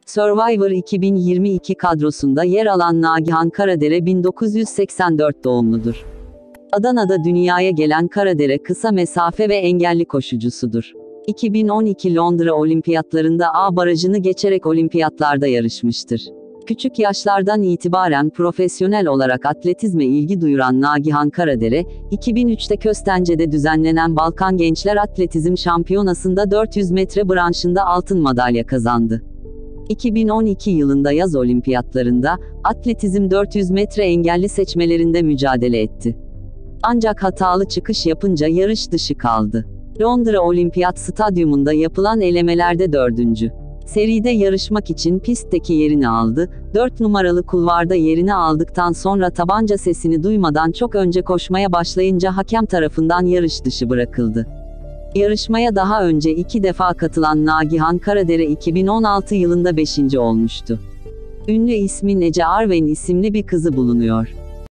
Survivor 2022 kadrosunda yer alan Nagihan Karadere 1984 doğumludur. Adana'da dünyaya gelen Karadere kısa mesafe ve engelli koşucusudur. 2012 Londra Olimpiyatlarında A barajını geçerek olimpiyatlarda yarışmıştır. Küçük yaşlardan itibaren profesyonel olarak atletizme ilgi duyuran Nagihan Karadere, 2003'te Köstence'de düzenlenen Balkan Gençler Atletizm Şampiyonası'nda 400 metre branşında altın madalya kazandı. 2012 yılında yaz olimpiyatlarında, atletizm 400 metre engelli seçmelerinde mücadele etti. Ancak hatalı çıkış yapınca yarış dışı kaldı. Londra Olimpiyat Stadyumunda yapılan elemelerde 4. seride yarışmak için pistteki yerini aldı, 4 numaralı kulvarda yerini aldıktan sonra tabanca sesini duymadan çok önce koşmaya başlayınca hakem tarafından yarış dışı bırakıldı. Yarışmaya daha önce 2 defa katılan Nagihan Karadere 2016 yılında 5. olmuştu. Ünlü ismin Ece Arven isimli bir kızı bulunuyor.